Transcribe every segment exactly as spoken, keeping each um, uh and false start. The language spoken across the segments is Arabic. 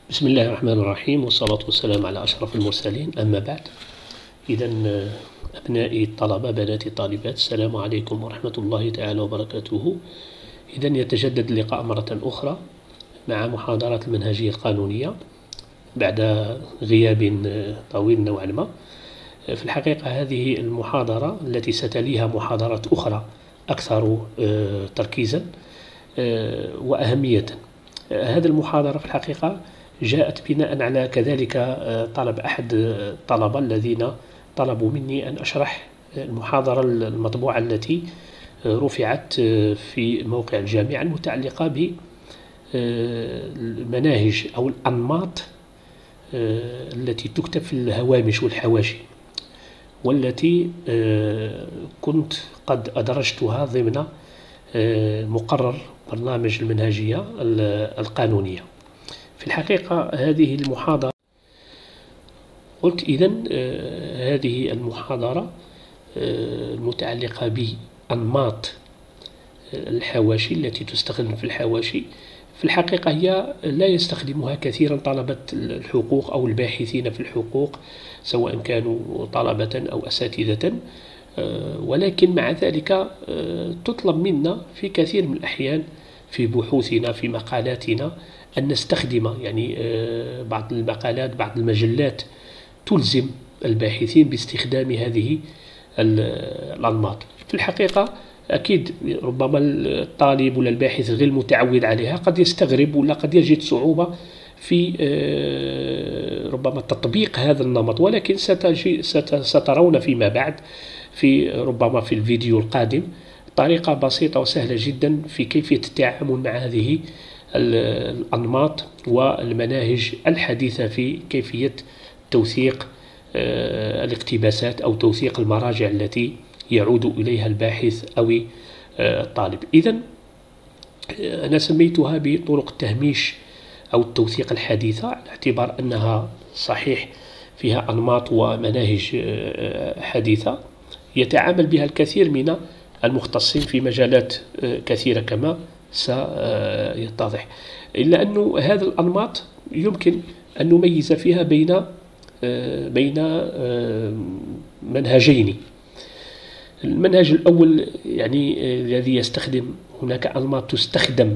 بسم الله الرحمن الرحيم، والصلاة والسلام على أشرف المرسلين. أما بعد، إذا أبنائي الطلبة، بناتي الطالبات، السلام عليكم ورحمة الله تعالى وبركاته. إذا يتجدد اللقاء مرة أخرى مع محاضرة المنهجية القانونية بعد غياب طويل نوعا ما. في الحقيقة هذه المحاضرة التي ستليها محاضرات أخرى أكثر تركيزا وأهمية. هذه المحاضرة في الحقيقة جاءت بناء على كذلك طلب أحد الطلبة الذين طلبوا مني أن أشرح المحاضرة المطبوعة التي رفعت في موقع الجامعة المتعلقة بالمناهج أو الأنماط التي تكتب في الهوامش والحواشي، والتي كنت قد أدرجتها ضمن مقرر برنامج المنهجية القانونية. في الحقيقة هذه المحاضرة قلت إذن هذه المحاضرة المتعلقة بأنماط الحواشي التي تستخدم في الحواشي، في الحقيقة هي لا يستخدمها كثيرا طلبة الحقوق أو الباحثين في الحقوق، سواء كانوا طلبة أو أساتذة، ولكن مع ذلك تطلب منا في كثير من الأحيان في بحوثنا في مقالاتنا أن نستخدم يعني بعض المقالات بعض المجلات تلزم الباحثين باستخدام هذه الأنماط. في الحقيقة أكيد ربما الطالب ولا الباحث غير متعود عليها قد يستغرب ولا قد يجد صعوبة في ربما تطبيق هذا النمط، ولكن سترون فيما بعد في ربما في الفيديو القادم طريقة بسيطة وسهلة جدا في كيفية التعامل مع هذه الأنماط والمناهج الحديثة في كيفية توثيق الاقتباسات أو توثيق المراجع التي يعود إليها الباحث أو الطالب. إذن أنا سميتها بطرق التهميش أو التوثيق الحديثة، على اعتبار أنها صحيح فيها أنماط ومناهج حديثة يتعامل بها الكثير من المختصين في مجالات كثيرة كما سيتضح، إلا أن هذا الأنماط يمكن أن نميز فيها بين بين منهجين. المنهج الأول يعني الذي يستخدم هناك أنماط تستخدم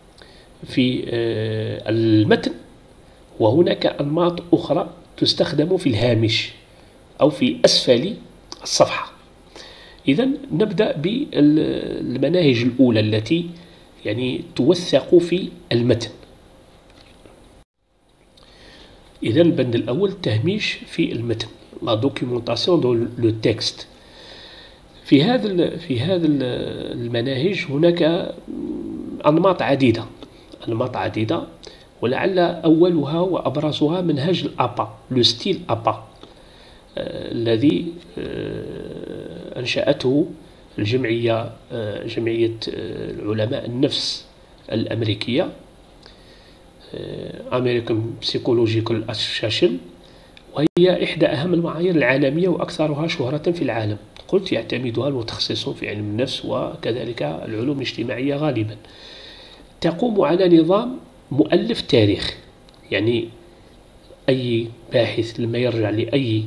في المتن، وهناك أنماط أخرى تستخدم في الهامش أو في أسفل الصفحة. إذن نبدأ بالمناهج الأولى التي يعني توثق في المتن. إذن البند الأول تهميش في المتن، لا دوكيومونطاسيون دو لو تكست. في هذا في هذا المناهج هناك أنماط عديدة أنماط عديدة ولعل أولها وأبرزها منهج الأبا، لو ستيل أبا، الذي أنشأته الجمعية جمعية العلماء النفس الأمريكية، American Psychological Association، وهي إحدى أهم المعايير العالمية وأكثرها شهرة في العالم. قلت يعتمدها المتخصصون في علم النفس وكذلك العلوم الاجتماعية غالبا. تقوم على نظام مؤلف تاريخ، يعني أي باحث لما يرجع لأي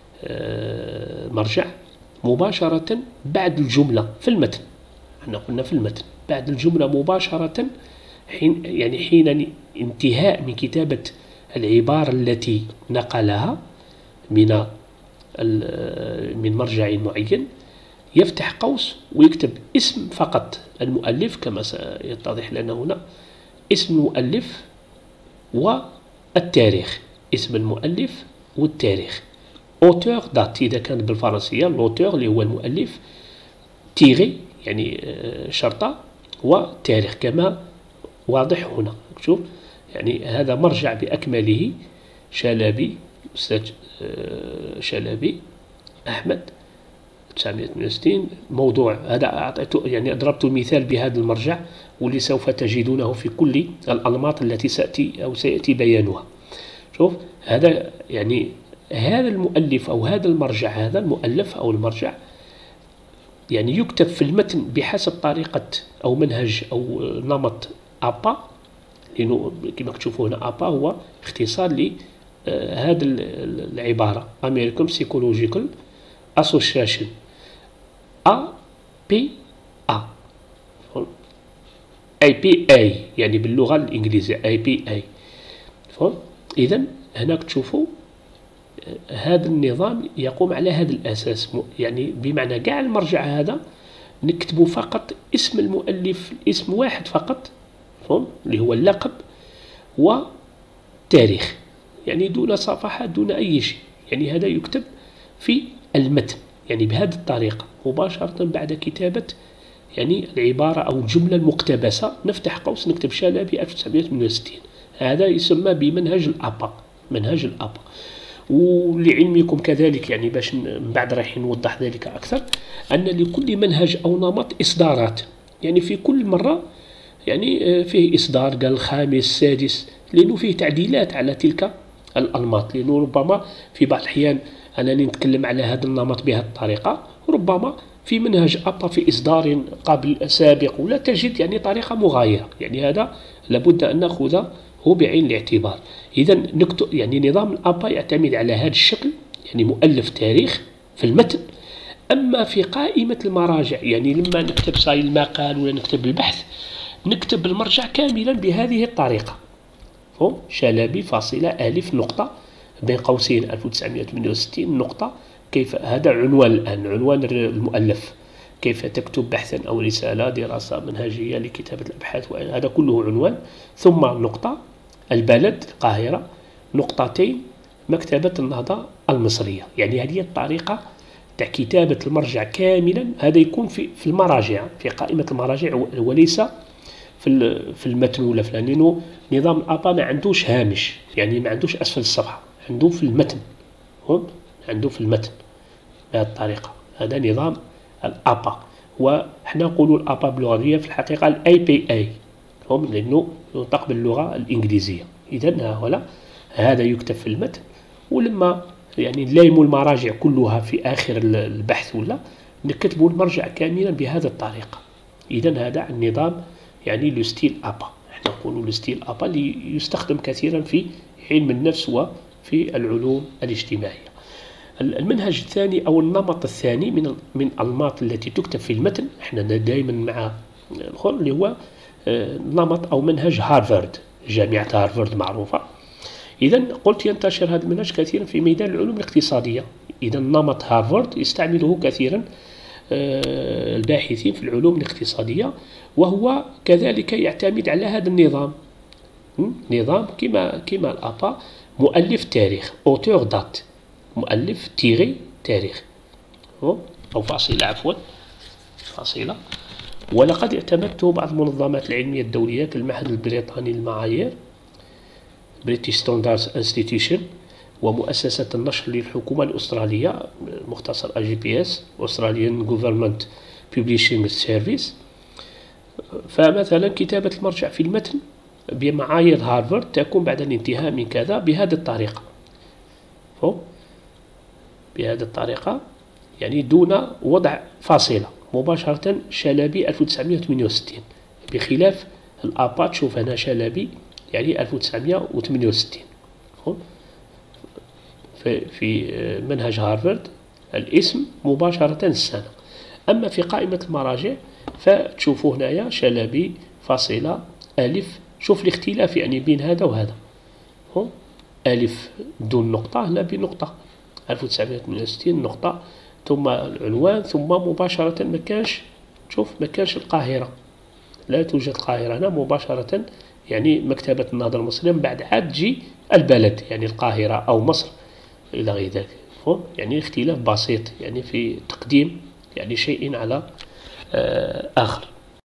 مرجع مباشرة بعد الجملة في المتن، احنا قلنا في المتن بعد الجملة مباشرة، حين يعني حين انتهاء من كتابة العبارة التي نقلها من من مرجع معين، يفتح قوس ويكتب اسم فقط المؤلف كما سيتضح لنا هنا، اسم المؤلف والتاريخ، اسم المؤلف والتاريخ، auteur date إذا كان بالفرنسية، l'auteur اللي هو المؤلف، تيغي يعني شرطة، وتاريخ كما واضح هنا. شوف يعني هذا مرجع بأكمله، شلبي، أستاذ شلبي أحمد تسعمائة وثمانية وستين. موضوع هذا أعطيته يعني ضربت المثال بهذا المرجع، واللي سوف تجدونه في كل الأنماط التي سأتي أو سيأتي بيانها. شوف هذا يعني هذا المؤلف أو هذا المرجع، هذا المؤلف أو المرجع يعني يكتب في المتن بحسب طريقة أو منهج أو نمط أبا، لأنه كما تشوفوا هنا أبا هو اختصار لهذه العبارة American Psychological Association أ بي أ أي بي أي يعني باللغة الإنجليزية أي بي أي. إذا هناك تشوفوا هذا النظام يقوم على هذا الأساس، يعني بمعنى كاع المرجع هذا نكتبوا فقط اسم المؤلف، اسم واحد فقط اللي هو اللقب وتاريخ، يعني دون صفحات دون أي شيء، يعني هذا يكتب في المتن يعني بهذه الطريقة مباشرة بعد كتابة يعني العبارة أو الجملة المقتبسة. نفتح قوس نكتب شلبي ألف وتسعمائة وثمانية وستين، هذا يسمى بمنهج الأبا، منهج الأبا. ولعلمكم كذلك يعني باش من بعد راح نوضح ذلك أكثر، أن لكل منهج أو نمط إصدارات، يعني في كل مرة يعني فيه إصدار قال الخامس السادس، لأنه فيه تعديلات على تلك الأنماط، لأنه ربما في بعض الأحيان أنني نتكلم على هذا النمط بهذه الطريقة، ربما في منهج أبا في إصدار قبل سابق ولا تجد يعني طريقة مغايرة، يعني هذا لابد أن نأخذه بعين الاعتبار. إذا نكتب يعني نظام الأبا يعتمد على هذا الشكل، يعني مؤلف تاريخ في المتن. أما في قائمة المراجع يعني لما نكتب صاي المقال ولا نكتب البحث نكتب المرجع كاملا بهذه الطريقة، شلبي فاصلة ألف نقطة بين قوسين ألف وتسعمائة وثمانية وستين نقطة. كيف هذا عنوان الآن، عنوان المؤلف، كيف تكتب بحثا أو رسالة دراسة منهجية لكتابة الأبحاث، هذا كله عنوان. ثم نقطة البلد القاهرة، نقطتين مكتبة النهضة المصرية. يعني هذه الطريقة تاع كتابة المرجع كاملا، هذا يكون في في المراجع في قائمة المراجع وليس في في المتن ولا في، لأنه نظام الأبا ما عندوش هامش، يعني ما عندوش أسفل الصفحة، عنده في المتن، هم عنده في المتن بهذه الطريقة. هذا نظام الأبا، وحنا نقولوا الأبا باللغوية في الحقيقة الأي بي أي، هم لأنه ينطق باللغة الإنجليزية. إذا هنا هذا يكتب في المتن، ولما يعني نلايموا المراجع كلها في آخر البحث ولا نكتبوا المرجع كاملا بهذه الطريقة. إذا هذا النظام يعني لو ستيل أبا، احنا نقولوا لو ستيل أبا اللي يستخدم كثيرا في علم النفس وفي العلوم الاجتماعية. المنهج الثاني أو النمط الثاني من من الأنماط التي تكتب في المتن، احنا دائما مع الآخر اللي هو نمط أو منهج هارفارد، جامعة هارفارد معروفة. إذا قلت ينتشر هذا المنهج كثيرا في ميدان العلوم الاقتصادية. إذا نمط هارفارد يستعمله كثيرا الباحثين في العلوم الاقتصادية، وهو كذلك يعتمد على هذا النظام، نظام كما كما الأبا، مؤلف تاريخ أوتور دات، مؤلف تيري تاريخ أو فاصلة، عفوا فاصلة. ولقد اعتمدته بعض المنظمات العلمية الدولية كالمعهد البريطاني للمعايير British Standards Institution، ومؤسسة النشر للحكومة الأسترالية مختصر أي جي بي إس Australian Government Publishing Service. فمثلا كتابة المرجع في المتن بمعايير هارفارد تكون بعد الانتهاء من كذا بهذه الطريقة، بهذه الطريقة يعني دون وضع فاصلة، مباشرة شلبي ألف وتسعمائة وثمانية وستين، بخلاف الأبا تشوف هنا شلبي يعني ألف وتسعمائة وثمانية وستين. في منهج هارفارد الاسم مباشرة السنة. أما في قائمة المراجع فتشوفوا هنايا شلبي فاصلة ألف، شوف الاختلاف يعني بين هذا وهذا، ألف دون نقطة هنا بنقطة، ألف وتسعمائة وثمانية وستين نقطة، ثم العنوان، ثم مباشرة ما كانش، شوف ما كانش القاهرة، لا توجد القاهرة هنا، مباشرة يعني مكتبة النهضة المصرية، من بعد عاد تجي البلد يعني القاهرة أو مصر إلى غير ذلك. يعني اختلاف بسيط يعني في تقديم يعني شيء على آخر.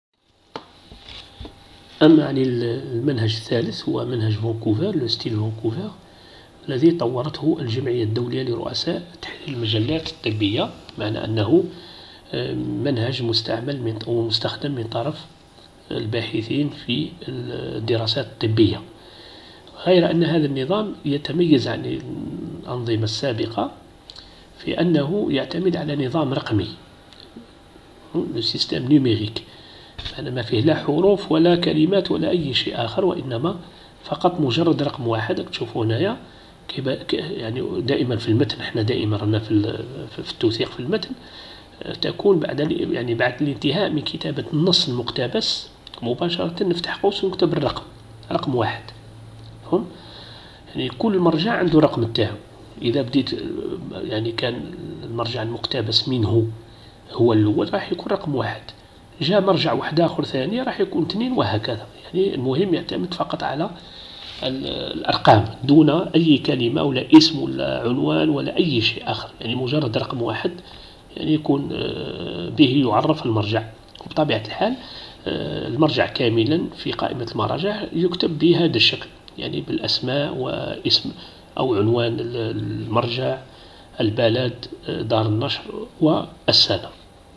أما يعني المنهج الثالث هو منهج فانكوفر، لو ستيل فانكوفر، الذي طورته الجمعية الدولية لرؤساء تحرير المجلات الطبية، معنى أنه منهج مستعمل من أو مستخدم من طرف الباحثين في الدراسات الطبية. غير أن هذا النظام يتميز عن الأنظمة السابقة في أنه يعتمد على نظام رقمي، السيستم نيميريك. أنا ما فيه لا حروف ولا كلمات ولا أي شيء آخر، وإنما فقط مجرد رقم واحد. تشوفوا هنايا يعني دائما في المتن، احنا دائما رانا في في التوثيق في المتن تكون بعد يعني بعد الانتهاء من كتابة النص المقتبس مباشرة نفتح قوس ونكتب الرقم، رقم واحد. فهم؟ يعني كل مرجع عنده رقم تاعو. إذا بديت يعني كان المرجع المقتبس منه هو الأول راح يكون رقم واحد، جاء مرجع واحد آخر ثاني راح يكون اثنين، وهكذا. يعني المهم يعتمد فقط على الأرقام دون أي كلمة ولا اسم ولا عنوان ولا أي شيء آخر، يعني مجرد رقم واحد يعني يكون به يعرف المرجع. وبطبيعة الحال المرجع كاملا في قائمة المراجع يكتب بهذا الشكل، يعني بالأسماء واسم أو عنوان المرجع، البلد، دار النشر والسنة.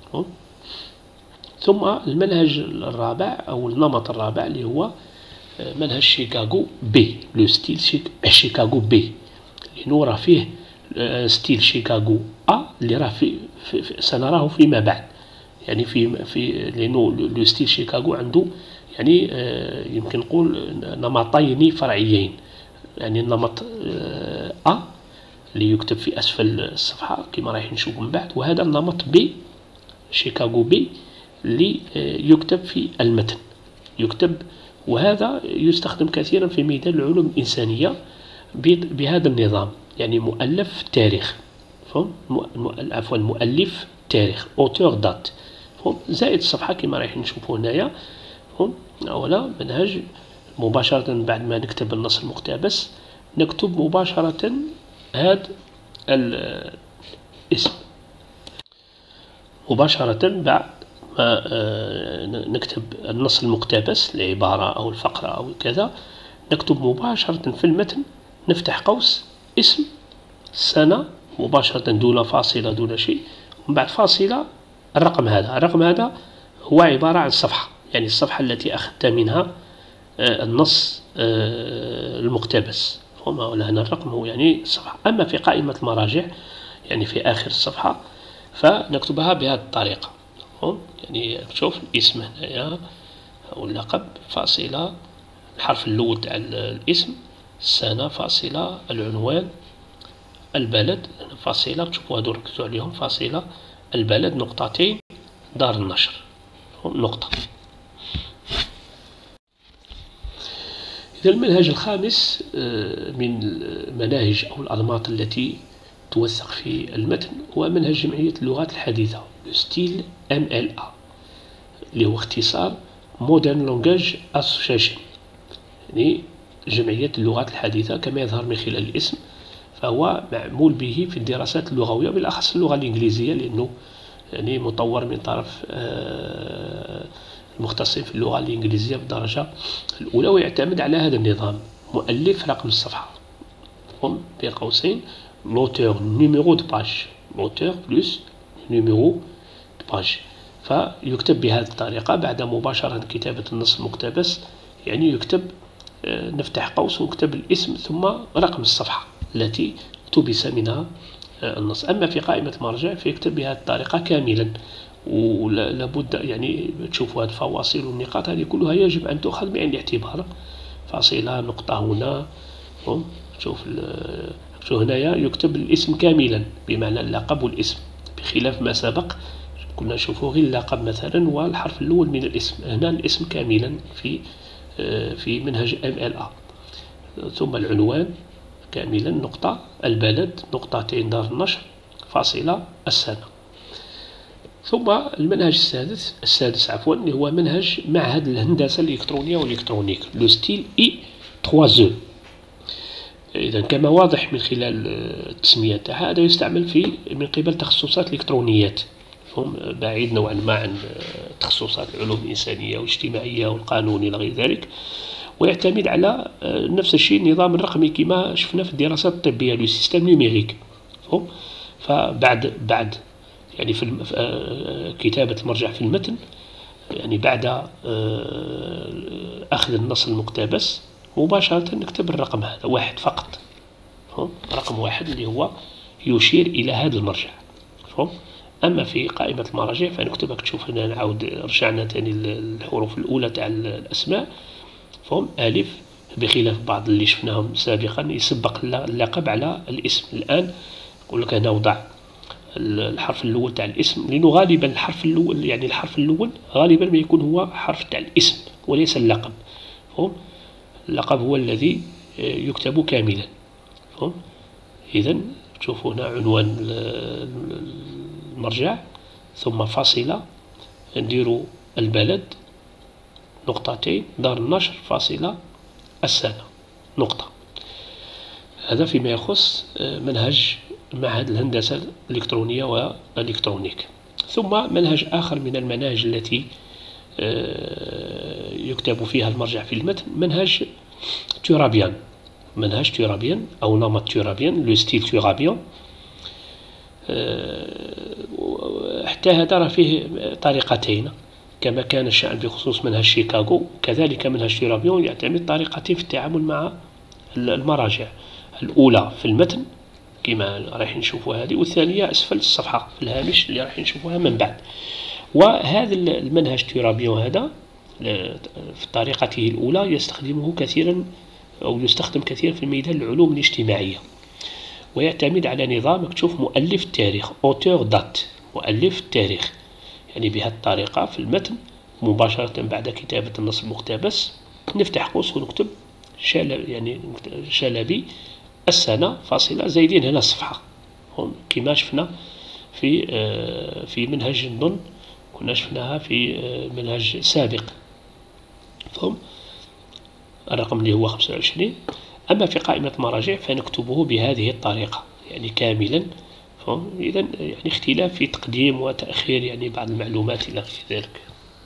ثم المنهج الرابع أو النمط الرابع اللي هو منهج شيكاغو بي، لو ستيل شيكاغو بي، لأنه راه فيه ستيل شيكاغو أ اللي راه في, في, في سنراه فيما بعد. يعني في في لأنه لو ستيل شيكاغو عنده يعني يمكن نقول نمطين فرعيين. يعني النمط أ اللي يكتب في أسفل الصفحة كما راح نشوف من بعد، وهذا النمط بي شيكاغو بي اللي يكتب في المتن يكتب، وهذا يستخدم كثيرا في ميدان العلوم الإنسانية بهذا النظام، يعني مؤلف تاريخ، عفوا مؤلف تاريخ auteur date، زائد الصفحة كما راح نشوفوا هنايا. ولا منهج مباشرة بعد ما نكتب النص المقتبس نكتب مباشرة هذا الاسم، مباشرة بعد ما نكتب النص المقتبس العبارة أو الفقرة أو كذا نكتب مباشرة في المتن، نفتح قوس اسم، سنة مباشرة دون فاصلة دون شيء، ومن بعد فاصلة الرقم هذا. الرقم هذا هو عبارة عن الصفحة، يعني الصفحة التي أخذت منها النص المقتبس، وهنا الرقم هو يعني الصفحة. أما في قائمة المراجع يعني في آخر الصفحة فنكتبها بهذه الطريقة، يعني شوف الاسم هنايا أو اللقب فاصلة الحرف الأول تاع الاسم، السنة فاصلة العنوان، البلد فاصلة، تشوفوا هادو ركزوا عليهم، فاصلة البلد نقطتين، دار النشر نقطة. إذا المنهج الخامس من المناهج أو الأنماط التي توثق في المتن هو منهج جمعية اللغات الحديثة، ستيل إم إل إيه، اللي هو اختصار Modern Language Association، يعني جمعية اللغات الحديثة كما يظهر من خلال الاسم. فهو معمول به في الدراسات اللغوية بالأخص اللغة الإنجليزية، لأنه يعني مطور من طرف المختصين في اللغة الإنجليزية بالدرجة الأولى، ويعتمد على هذا النظام. مؤلف رقم الصفحة هم بين قوسين l'auteur numéro de page، l'auteur plus numéro de page، فيكتب بهذه الطريقة بعد مباشرة كتابة النص المقتبس. يعني يكتب نفتح قوس ونكتب الاسم ثم رقم الصفحة التي اقتبس منها النص. أما في قائمة المرجع فيكتب بهذه الطريقة كاملا، ولابد يعني تشوفوا هذه الفواصل والنقاط هذه كلها يجب أن تؤخذ بعين الاعتبار. فاصلة نقطة هنا، شوف شو هنايا يكتب الاسم كاملا بمعنى اللقب والاسم، بخلاف ما سبق كنا نشوفوا غير اللقب مثلا والحرف الأول من الاسم. هنا الاسم كاملا في في منهج إم إل إيه. ثم العنوان كاملا نقطة، البلد نقطتين، دار النشر فاصلة، السنة. ثم المنهج السادس السادس عفوا اللي هو منهج معهد الهندسة الإلكترونية والإلكترونيك، لو ستيل إي ثلاثة او. إذا كما واضح من خلال التسمية تاعها هذا يستعمل في من قبل تخصصات الإلكترونيات، هم بعيد نوعا ما عن تخصصات العلوم الإنسانية والاجتماعية والقانون إلى غير ذلك، ويعتمد على نفس الشيء النظام الرقمي كما شفنا في الدراسات الطبية، لو سيستم نيميريك. فبعد بعد يعني في كتابة المرجع في المتن، يعني بعد أخذ النص المقتبس مباشرة نكتب الرقم هذا واحد فقط، رقم واحد اللي هو يشير إلى هذا المرجع. أما في قائمة المراجع فنكتبها، تشوف هنا نعاود رجعنا تاني الحروف الأولى تاع الأسماء، فهم ألف، بخلاف بعض اللي شفناهم سابقا يسبق اللقب على الاسم. الآن نقول لك هنا وضع الحرف الأول تاع الاسم، لأنه غالبا الحرف الأول يعني الحرف الأول غالبا ما يكون هو حرف تاع الاسم وليس اللقب. فهم اللقب هو الذي يكتب كاملا. فهم إذا تشوفوا هنا عنوان المرجع ثم فاصلة، نديروا البلد نقطتين، دار النشر فاصلة، السنة نقطة. هذا فيما يخص منهج معهد الهندسة الإلكترونية والإلكترونيك. ثم منهج آخر من المناهج التي يكتب فيها المرجع في المتن، منهج تورابيان، منهج تورابيان أو نمط تورابيان، لو ستيل تورابيان. حتى هذا راه فيه طريقتين كما كان الشأن بخصوص منهج شيكاغو، كذلك منهج تورابيان يعتمد طريقتين في التعامل مع المراجع. الأولى في المتن كما راح نشوفوا هذه، والثانية أسفل الصفحة في الهامش اللي راح نشوفوها من بعد. وهذا المنهج تورابيان هذا في طريقته الأولى يستخدمه كثيرا أو يستخدم كثيرا في ميدان العلوم الاجتماعية، ويعتمد على نظام تشوف مؤلف التاريخ auteur date، مؤلف التاريخ. يعني بهذه الطريقة في المتن مباشرة بعد كتابة النص المقتبس نفتح قوس ونكتب شلبي، يعني شلبي السنة فاصلة زايدين هنا الصفحة، كما شفنا في في منهج النون، كنا شفناها في منهج سابق. فهم الرقم اللي هو خمسة وعشرين. أما في قائمة المراجع فنكتبه بهذه الطريقة يعني كاملا. فهم إذا يعني اختلاف في تقديم وتأخير يعني بعض المعلومات إلى غير ذلك.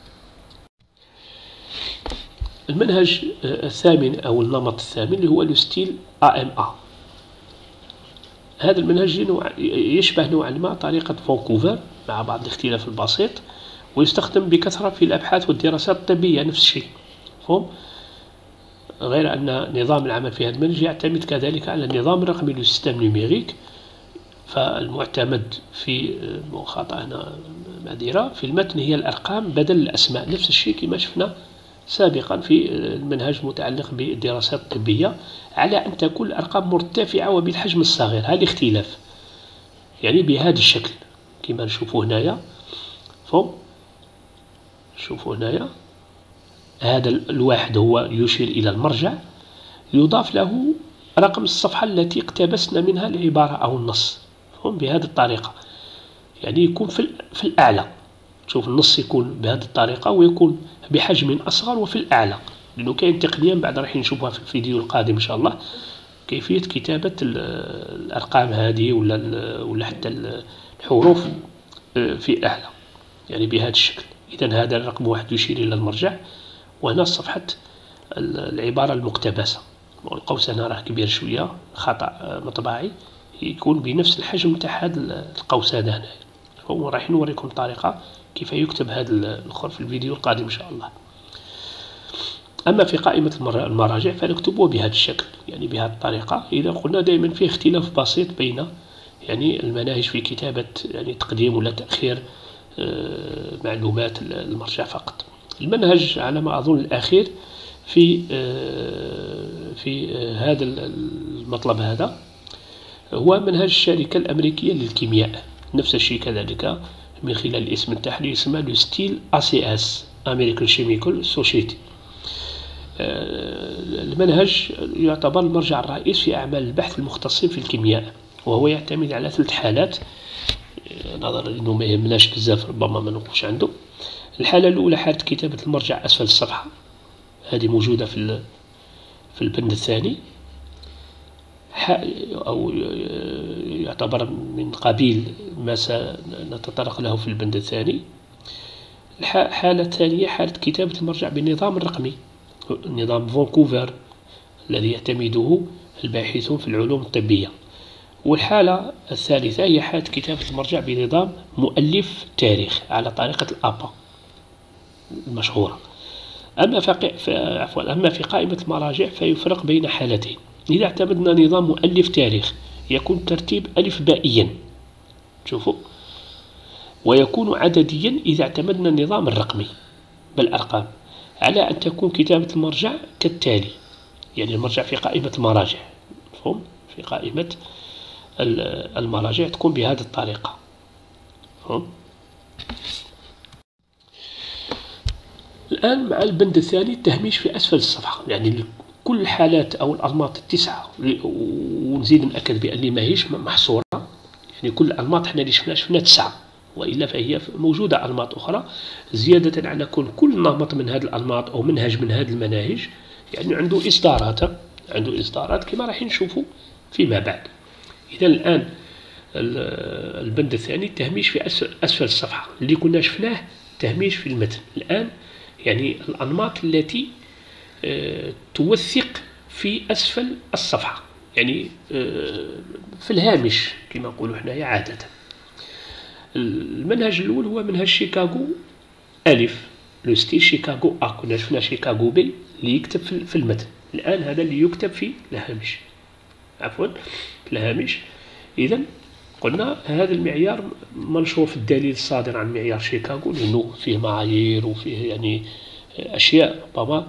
المنهج الثامن أو النمط الثامن اللي هو الستيل إيه إم إيه. هذا المنهج يشبه نوعا ما طريقة فانكوفر مع بعض الاختلاف البسيط، ويستخدم بكثرة في الأبحاث والدراسات الطبية نفس الشيء. فهم غير أن نظام العمل في هذا المنهج يعتمد كذلك على النظام الرقمي للسيستم نيميريك. فالمعتمد في خطأ هنا معذرة في المتن هي الأرقام بدل الأسماء، نفس الشيء كما شفنا سابقا في المنهج المتعلق بالدراسات الطبية، على أن تكون الأرقام مرتفعة وبالحجم الصغير. هذا الاختلاف يعني بهذا الشكل كما نشوفوا هنايا. فهم شوفوا هنايا هذا الواحد هو يشير إلى المرجع، يضاف له رقم الصفحة التي اقتبسنا منها العبارة أو النص. فهم بهذه الطريقة يعني يكون في, في الأعلى، تشوف النص يكون بهذه الطريقة ويكون بحجم أصغر وفي الأعلى، لأنه كاين تقنية بعد راح نشوفها في الفيديو القادم إن شاء الله، كيفية كتابة الأرقام هذه ولا ولا حتى الحروف في الأعلى يعني بهذا الشكل. إذا هذا الرقم واحد يشير إلى المرجع، وهنا صفحة العبارة المقتبسة، القوس هنا راه كبير شوية خطأ مطبعي، يكون بنفس الحجم تاع هذا القوس هذا هنا. وراح نوريكم طريقة كيف يكتب هذا الأخر في الفيديو القادم إن شاء الله. أما في قائمة المراجع فنكتبه بهذا الشكل يعني بهذه الطريقة. إذا قلنا دائما في اختلاف بسيط بين يعني المناهج في كتابة يعني تقديم ولا تأخير معلومات المرجع فقط. المنهج على ما أظن الأخير في في هذا المطلب هذا هو منهج الشركة الأمريكية للكيمياء، نفس الشيء كذلك من خلال الاسم التحليلي يسمى لو ستيل إيه سي إس American Chemical Society. المنهج يعتبر المرجع الرئيس في أعمال البحث المختصين في الكيمياء، وهو يعتمد على ثلاث حالات نظرا لأنه ما يهمناش بزاف ربما ما نوقفش عنده. الحالة الأولى حالة كتابة المرجع أسفل الصفحة، هذه موجودة في في البند الثاني أو يعتبر من قبيل ما سنتطرق له في البند الثاني. الحالة الثانية حالة كتابة المرجع بالنظام الرقمي، نظام فانكوفر الذي يعتمده الباحثون في العلوم الطبية. والحالة الثالثة هي حالة كتابة المرجع بنظام مؤلف تاريخ على طريقة الأبا المشهورة. أما في عفوا أما في قائمة المراجع فيفرق بين حالتين. إذا اعتمدنا نظام مؤلف تاريخ يكون ترتيب ألف بائيا، شوفوا ويكون عدديا إذا اعتمدنا النظام الرقمي بالأرقام، على أن تكون كتابة المرجع كالتالي. يعني المرجع في قائمة المراجع، مفهوم؟ في قائمة المراجع تكون بهذه الطريقة، مفهوم؟ الآن مع البند الثاني التهميش في أسفل الصفحة، يعني كل الحالات أو الأنماط التسعة، ونزيد نأكد بأن ما هيش محصورة، يعني كل الأنماط احنا اللي شفنا شفنا تسعة، وإلا فهي موجودة أنماط أخرى زيادة على كل كل نمط من هذه الأنماط أو منهج من هذه المناهج يعني عنده إصدارات عنده إصدارات كما راح نشوفوا فيما بعد. إذا الآن البند الثاني التهميش في أسفل الصفحة اللي كنا شفناه تهميش في المتن. الآن يعني الأنماط التي توثق في أسفل الصفحة، يعني في الهامش كما نقولوا حنايا عادة. المنهج الأول هو منهج شيكاغو ألف، لو ستيل شيكاغو أ، كنا شفنا شيكاغو بي اللي يكتب في المتن، الآن هذا اللي يكتب في الهامش، عفوا في الهامش. إذا قلنا هذا المعيار منشور في الدليل الصادر عن معيار شيكاغو، لأنه فيه معايير وفيه يعني أشياء ربما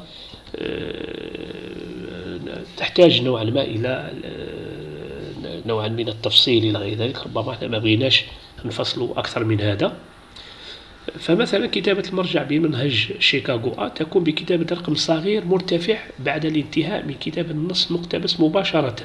تحتاج نوعا ما إلى نوعا من التفصيل إلى غير ذلك، ربما احنا ما بغيناش نفصلوا أكثر من هذا. فمثلا كتابة المرجع بمنهج شيكاغو أ تكون بكتابة رقم صغير مرتفع بعد الانتهاء من كتابة النص مقتبس مباشرة،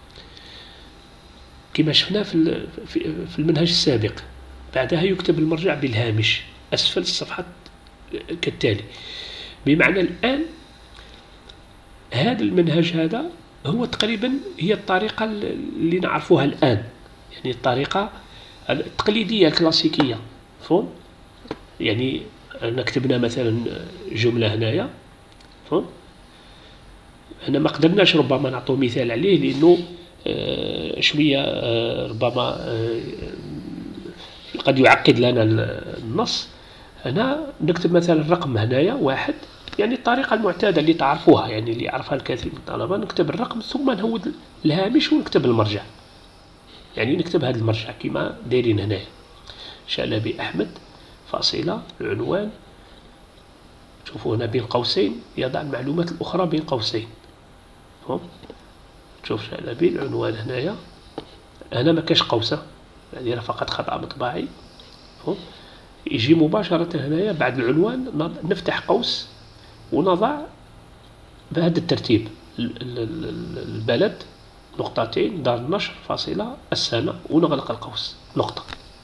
كما شفنا في في المنهج السابق. بعدها يكتب المرجع بالهامش أسفل الصفحة كالتالي. بمعنى الآن هذا المنهج هذا هو تقريبا هي الطريقة اللي نعرفوها الآن، يعني الطريقة التقليدية الكلاسيكية، فهم؟ يعني كتبنا مثلا جملة هنايا، فهم؟ هنا ما قدرناش ربما نعطو مثال عليه لأنه آه شوية آه ربما آه قد يعقد لنا النص. هنا نكتب مثلا الرقم هنايا واحد، يعني الطريقة المعتادة اللي تعرفوها، يعني اللي يعرفها الكثير من الطلبة، نكتب الرقم ثم نهود الهامش ونكتب المرجع، يعني نكتب هذا المرجع كما دايرين هنايا. شلبي أحمد فاصلة العنوان، شوفوا هنا بين قوسين يضع المعلومات الأخرى بين قوسين، فهم؟ شوف شلبي العنوان هنايا، هنا ما كاش قوسة، يعني راه فقط خطأ مطبعي، فهم؟ يجي مباشرة هنايا بعد العنوان نفتح قوس ونضع بهذا الترتيب البلد نقطتين دار النشر فاصلة السنة ونغلق القوس نقطة.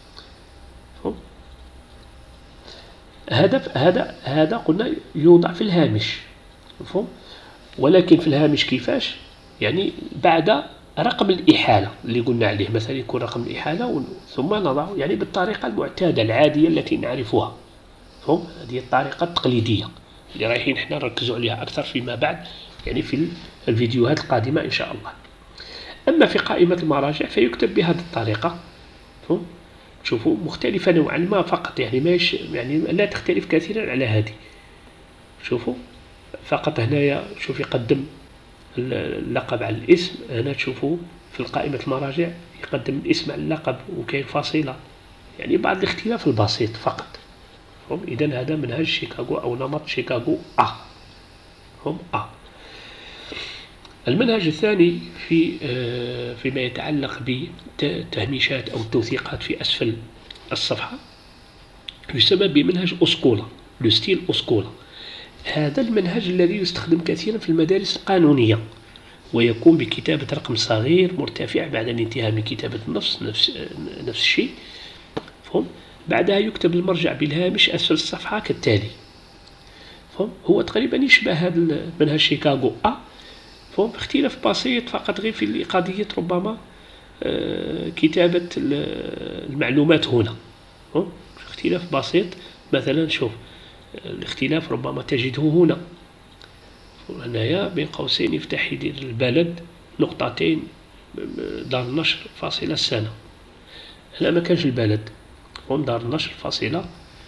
هذا هذا هذا قلنا يوضع في الهامش، مفهوم؟ ولكن في الهامش كيفاش؟ يعني بعد رقم الإحالة اللي قلنا عليه، مثلا يكون رقم الإحالة ثم نضع يعني بالطريقة المعتادة العادية التي نعرفها، مفهوم؟ هذه الطريقة التقليدية اللي رايحين احنا نركزوا عليها أكثر فيما بعد، يعني في الفيديوهات القادمة إن شاء الله. أما في قائمة المراجع فيكتب بهذه الطريقة، مفهوم؟ تشوفوا مختلفة نوعا ما فقط، يعني ماش يعني لا تختلف كثيرا على هذه. شوفوا فقط هنايا شوف يقدم اللقب على الاسم، هنا تشوفوا في قائمة المراجع يقدم الاسم على اللقب وكاين فاصلة، يعني بعض الاختلاف البسيط فقط. هم إذا هذا منهج شيكاغو أو نمط شيكاغو أ، هم أ. المنهج الثاني في فيما يتعلق بتهميشات أو التوثيقات في أسفل الصفحة يسمى بمنهج أسكولا، لو ستيل أسكولا. هذا المنهج الذي يستخدم كثيرا في المدارس القانونية، ويكون بكتابة رقم صغير مرتفع بعد الانتهاء من كتابة النص، نفس نفس الشيء، فهم؟ بعدها يكتب المرجع بالهامش أسفل الصفحة كالتالي، فهم؟ هو تقريبا يشبه هذا المنهج شيكاغو أ، فهم؟ اختلاف بسيط فقط غير في قضية ربما آه كتابة المعلومات هنا، فهم؟ اختلاف بسيط. مثلا شوف الاختلاف ربما تجده هنا، هنايا بين قوسين يفتح يدير البلد نقطتين دار النشر فاصلة السنة، هنا ما كانش البلد، هم دار النشر فاصلة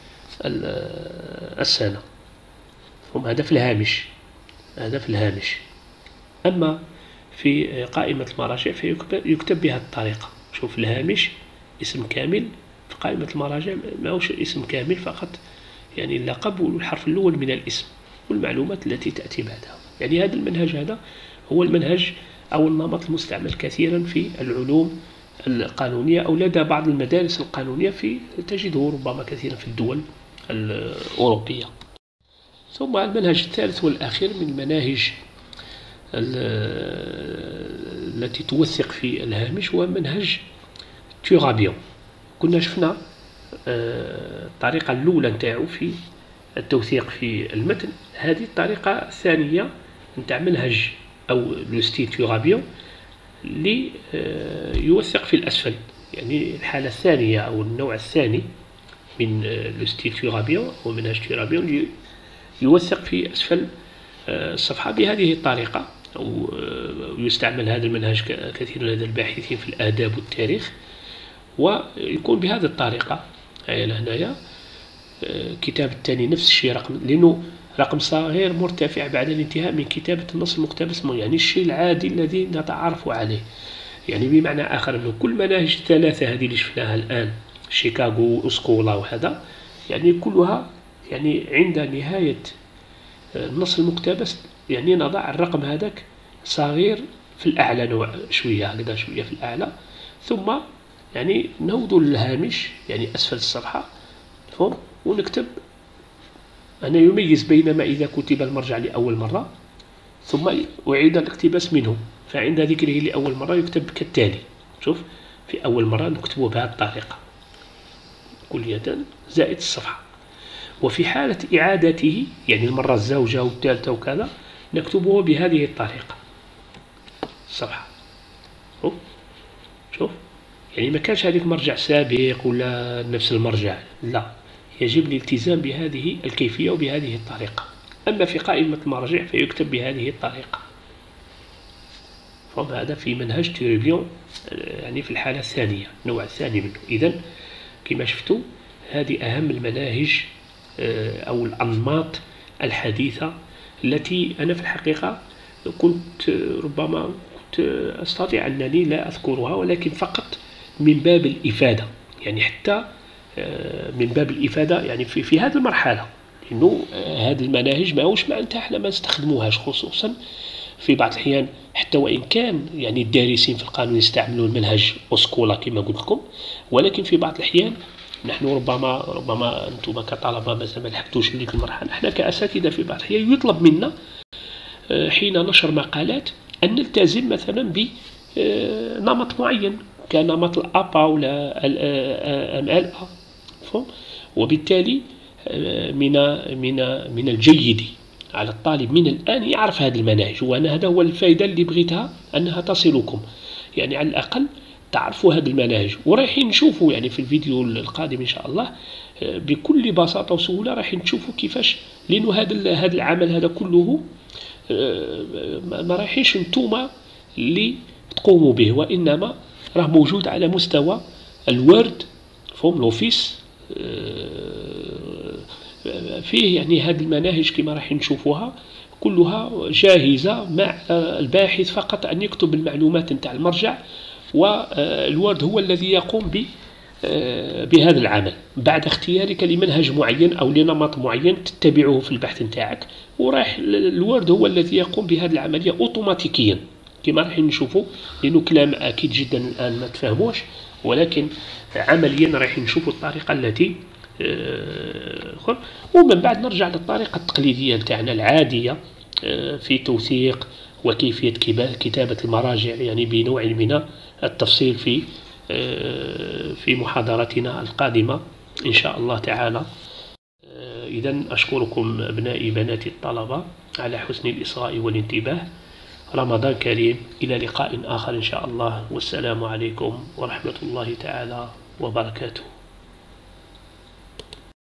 السنة، هم هذا في الهامش، هذا في الهامش. أما في قائمة المراجع فيكتب بهذه الطريقة، شوف الهامش اسم كامل في قائمة المراجع ماهوش الاسم كامل فقط، يعني اللقب والحرف الأول من الاسم والمعلومات التي تأتي بعدها. يعني هذا المنهج هذا هو المنهج أو النمط المستعمل كثيرا في العلوم القانونية أو لدى بعض المدارس القانونية، في تجده ربما كثيرا في الدول الأوروبية. ثم المنهج الثالث والأخير من المناهج التي توثق في الهامش هو منهج تيغابيون. كنا شفنا الطريقة الأولى نتاعو في التوثيق في المتن، هذه الطريقة الثانية نتاع منهج أو لو ستيل تيغابيون اللي يوثق في الأسفل. يعني الحالة الثانية أو النوع الثاني من لو ستيل تيغابيون أو منهج تيغابيون يوثق في أسفل الصفحة بهذه الطريقة. أو يستعمل هذا المنهج كثيرا لدى الباحثين في الآداب والتاريخ، ويكون بهذه الطريقة. هيا لهنايا كتاب الثاني نفس الشيء، رقم لأنه رقم صغير مرتفع بعد الانتهاء من كتابة النص المقتبس، يعني الشيء العادي الذي نتعارف عليه. يعني بمعنى آخر أنه كل مناهج الثلاثة هذه اللي شفناها الآن، شيكاغو وأسكولا وهذا، يعني كلها يعني عند نهاية النص المقتبس يعني نضع الرقم هذاك صغير في الأعلى، نوع شوية هكذا شوية في الأعلى، ثم يعني نهوض للهامش يعني أسفل الصفحة ونكتب. أنا يميز بين ما إذا كتب المرجع لأول مرة ثم أعيد الاقتباس منه، فعند ذكره لأول مرة يكتب كالتالي. شوف، في أول مرة نكتبه بهذه الطريقة كلية زائد الصفحة، وفي حالة إعادته يعني المرة الزوجة والثالثة وكذا نكتبه بهذه الطريقة الصفحة. شوف شوف يعني ما كانش هذيك مرجع سابق ولا نفس المرجع، لا، يجب الالتزام بهذه الكيفية وبهذه الطريقة. أما في قائمة المراجع فيكتب بهذه الطريقة. فهذا في منهج تيغابيون يعني في الحالة الثانية، النوع الثاني منه. إذن كما شفتوا هذه أهم المناهج أو الأنماط الحديثة التي أنا في الحقيقة كنت ربما كنت أستطيع أنني لا أذكرها، ولكن فقط من باب الإفادة، يعني حتى من باب الإفادة يعني في, في هذه المرحلة، لأنه هذه المناهج ماهوش معناتها احنا ما نستخدموهاش، خصوصا في بعض الأحيان حتى وإن كان يعني الدارسين في القانون يستعملوا المنهج أسكولا كما قلت لكم، ولكن في بعض الأحيان نحن ربما ربما أنتم كطلبة مثلا ما لحقتوش لديك المرحلة، احنا كأساتذة في بعض الأحيان يطلب منا حين نشر مقالات أن نلتزم مثلا بنمط معين كنمط الأبا ولا الأ، وبالتالي من من من الجيد على الطالب من الآن يعرف هذه المناهج، وأنا هذا هو الفائدة اللي بغيتها أنها تصلكم، يعني على الأقل تعرفوا هذه المناهج. ورايحين نشوفوا يعني في الفيديو القادم إن شاء الله بكل بساطة وسهولة رايحين تشوفوا كيفاش، لأنه هذا هذا العمل هذا كله ما رايحينش نتوما اللي تقوموا به، وإنما راه موجود على مستوى الورد فهم لوفيس، فيه يعني هذه المناهج كما راح نشوفوها كلها جاهزة مع الباحث فقط أن يكتب المعلومات نتاع المرجع، والوورد هو الذي يقوم ب بهذا العمل بعد اختيارك لمنهج معين أو لنمط معين تتبعه في البحث نتاعك، وراح الوورد هو الذي يقوم بهذه العملية أوتوماتيكيا كما راح نشوفوا، لأنه كلام أكيد جدا الآن ما تفهموش، ولكن عمليا راح نشوفوا الطريقة التي ومن بعد نرجع للطريقة التقليدية نتاعنا العادية في توثيق وكيفية كتابة المراجع، يعني بنوع من التفصيل في في محاضرتنا القادمة إن شاء الله تعالى. إذن أشكركم أبنائي بناتي الطلبة على حسن الإصغاء والانتباه. رمضان كريم، إلى لقاء آخر إن شاء الله، والسلام عليكم ورحمة الله تعالى وبركاته.